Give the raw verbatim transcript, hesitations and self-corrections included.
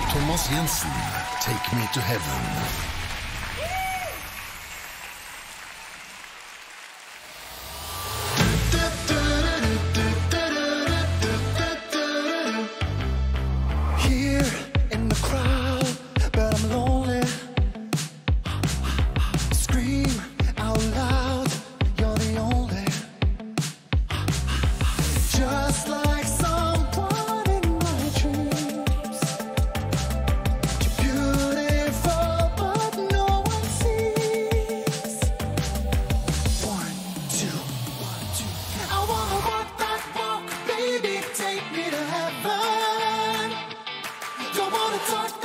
Thomas Jensen, Take Me to Heaven. Here in the crowd, but I'm lonely. Scream out loud, you're the only. Just like someone in my dreams. You're beautiful, but no one sees. One, two, one, two. I wanna walk that walk, baby, take me to heaven. Don't wanna talk